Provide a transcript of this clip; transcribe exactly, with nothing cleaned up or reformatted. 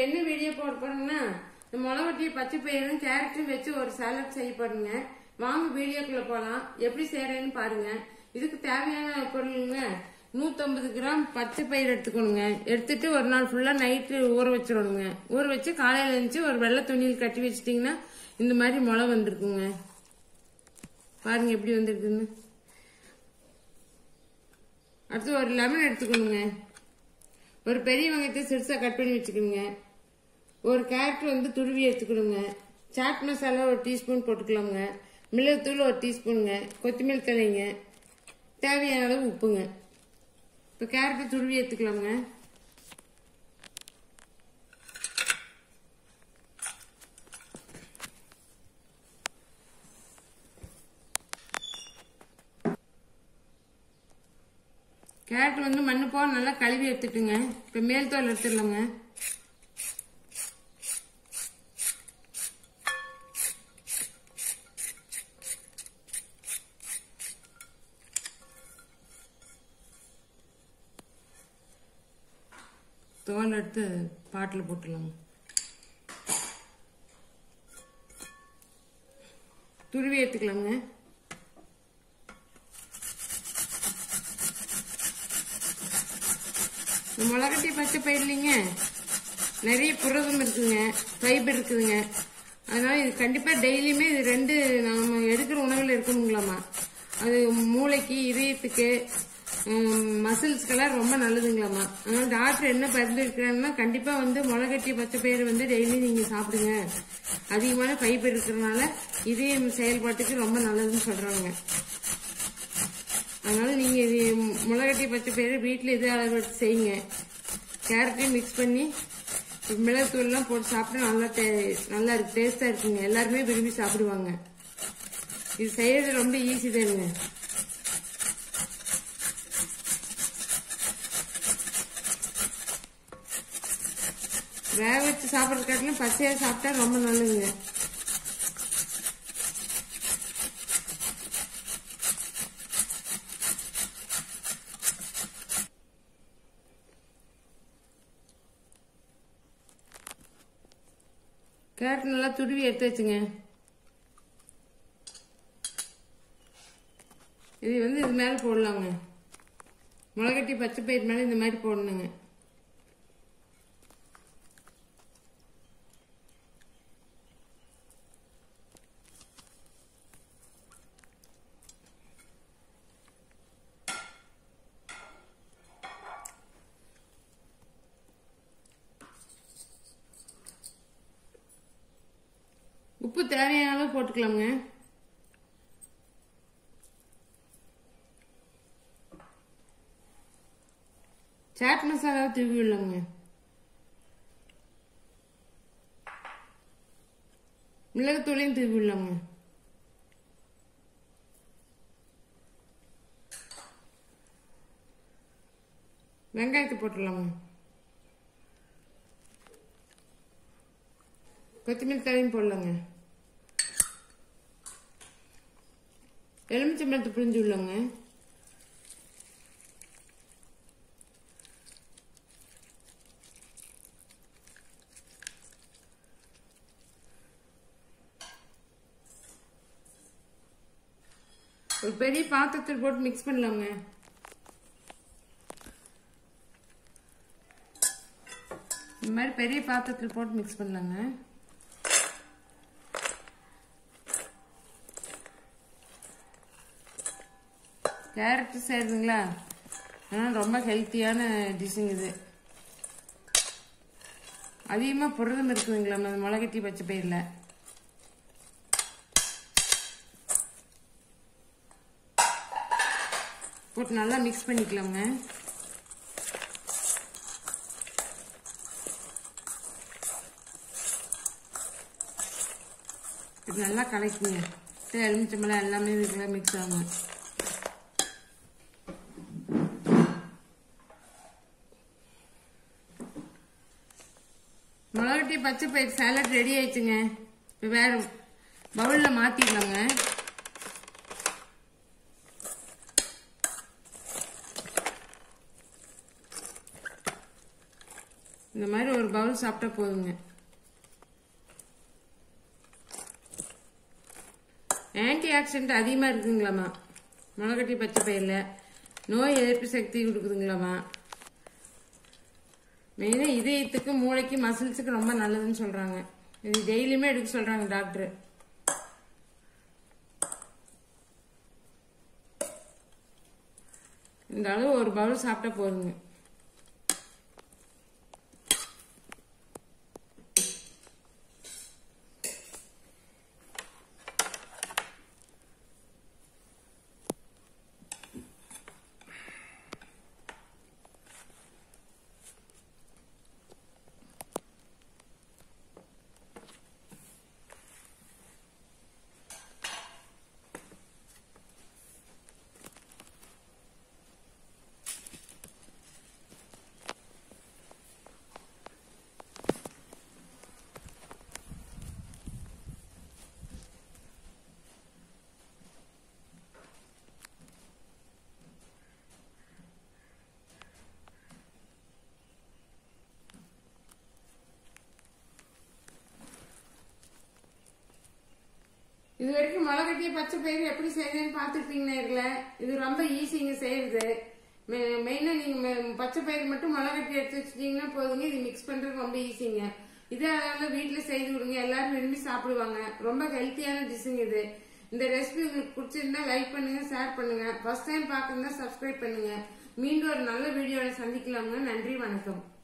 என்ன வீடியோ போட போறேன்னா மிளகட்டி பச்சை பயிரும் கேரட்டும் வச்சு ஒரு சாலட் செய்ய போறீங்க. வாங்க வீடியோக்குள்ள போலாம். எப்படி செய்யறேன்னு பாருங்க. இதுக்கு தேவையான பொருளுங்க நூத்தி ஐம்பது கிராம் பச்சை பயிர் எடுத்துக்கணுங்க. எடுத்துட்டு ஒரு நாள் ஃபுல்லா நைட்டு ஊற வச்சிடணுங்க. ஊற வச்சு காலையில இருந்துச்சு ஒரு வெள்ளை துணியில் கட்டி வச்சிட்டீங்கன்னா இந்த மாதிரி முளை வந்திருக்குங்க. பாருங்க எப்படி வந்திருக்குன்னு. அடுத்து ஒரு லெமன் எடுத்துக்கணுங்க. ஒரு பெரிய வெங்காயத்தை சிறுசா கட் பண்ணி வச்சுக்கணுங்க. ஒரு கேரட் வந்து துருவி எடுத்துக்கணுங்க. சாட் மசாலா ஒரு டீஸ்பூன் போட்டுக்கலாங்க. மிளகுத்தூள் ஒரு டீஸ்பூனுங்க. கொத்தமல்லி தலைங்க. தேவையான அளவு உப்புங்க. இப்போ கேரட்டை துருவி எடுத்துக்கலாங்க. கேரட் வந்து மண்ணு போக நல்லா கழுவி எடுத்துட்டுங்க. இப்போ மேல் தோல் எடுத்துடலாங்க. தோல் எடுத்து பாட்டில் போட்டுடலாங்க. துருவி எடுத்துக்கலாங்க. மிளகட்டி பச்சை பயிர்லிங்க நிறைய புரதம் இருக்குங்க, ஃபைபர் இருக்குதுங்க. அதனால இது கண்டிப்பா டெய்லியுமே இது ரெண்டு நம்ம எடுக்கிற உணவுல இருக்கணுங்களாமா. அது மூளைக்கு, இதயத்துக்கு, மசில்ஸ்க்கெல்லாம் ரொம்ப நல்லதுங்களாமா. அதனால டாக்டர் என்ன பரிந்துரைக்கிறாங்கன்னா கண்டிப்பா வந்து மிளகட்டி பச்சை பயிர் வந்து டெய்லி நீங்க சாப்பிடுங்க. அதிகமான ஃபைபர் இருக்கிறதுனால இதயம் செயல்பாட்டுக்கு ரொம்ப நல்லதுன்னு சொல்றாங்க. அதனால நீங்க இது மிளகட்டி பச்சை பயிரை வீட்டுல இதே அளவு எடுத்து செய்யுங்க. கேரட்டையும் மிக்ஸ் பண்ணி மிளகுத்தூள் எல்லாம் போட்டு சாப்பிட்டா நல்லா நல்லா இருக்கு, டேஸ்டா இருக்குங்க. எல்லாருமே விரும்பி சாப்பிடுவாங்க. இது செய்யறது ரொம்ப ஈஸி தானுங்க. வேக வச்சு சாப்பிட்றது காட்டிலும் பச்சையா சாப்பிட்டா ரொம்ப நல்லதுங்க. கேரட் நல்லா துருவி எடுத்து வச்சுங்க. இது வந்து இது மேல போடலாங்க. மிளகட்டி பச்சை பயிர் மேல இந்த மாதிரி போடணுங்க. உப்பு தேவையான அளவு போட்டுக்கலாங்க. சாட் மசாலா தூவி விடலாங்க. மிளகுத்தூளையும் தூவி விடலாங்க. வெங்காயத்தை போட்டுடலாங்க. கொத்தமல்லி தலையும் போடலாங்க. எலுமிச்சம்பழத்தை புழிஞ்சு விடலாங்க. ஒரு பெரிய பாத்திரத்தில் போட்டு மிக்ஸ் பண்ணலாங்க. இந்த மாதிரி பெரிய பாத்திரத்தில் போட்டு மிக்ஸ் பண்ணலாங்க. கேரட் செய்யறதுங்களா, ஆனால் ரொம்ப ஹெல்த்தியான டிஷ்ஷுங்க இது. அதிகமாக புரதம் இருக்குதுங்களா அந்த மிளகட்டி பச்சை பயிரில். போட்டு நல்லா மிக்ஸ் பண்ணிக்கலாங்க. இது நல்லா கலக்குங்க. எலுமிச்சம்பழம் எல்லாமே இதுக்குள்ள மிக்ஸ் ஆகும். மிளகட்டி பச்சை பயிர் சாலட் ரெடி ஆயிடுச்சுங்க. இப்போ வேற பவுல்ல மாத்திக்கலாங்க. இந்த மாதிரி ஒரு பவுல் பவுல் சாப்பிட்டா போதுங்க. ஆன்டி ஆக்சிடென்ட் அதிகமா இருக்குங்களாமா முளைக்கட்டி பச்சை பயிரில். நோய் எதிர்ப்பு சக்தி கொடுக்குதுங்களாமா. மெயினா இதயத்துக்கு மூளைக்கு மசில்ஸுக்கு ரொம்ப நல்லதுன்னு சொல்றாங்க. இது டெய்லியுமே எடுக்க சொல்றாங்க டாக்டர். இந்த அளவு ஒரு பவுல் சாப்பிட்டா போதுங்க. இது வரைக்கும் முளைக்கட்டிய பச்சை பயிறு எப்படி செய்யறதுன்னு பாத்துருப்பீங்க. இது ரொம்ப ஈஸிங்க செய்யறது. மெயினா நீங்க பச்சை பயிறு மட்டும் முளைக்கட்டி எடுத்து வச்சுட்டீங்கன்னா போதுங்க. இது மிக்ஸ் பண்றது ரொம்ப ஈஸிங்க. இதே அதனால வீட்டுல செய்து கொடுங்க, எல்லாரும் விரும்பி சாப்பிடுவாங்க. ரொம்ப ஹெல்த்தியான டிஷ்ஷுங்க இது. இந்த ரெசிபி உங்களுக்கு பிடிச்சிருந்தா லைக் பண்ணுங்க, ஷேர் பண்ணுங்க. ஃபர்ஸ்ட் டைம் பாக்குறதா சப்ஸ்கிரைப் பண்ணுங்க. மீண்டும் ஒரு நல்ல வீடியோல சந்திக்கலாங்க. நன்றி, வணக்கம்.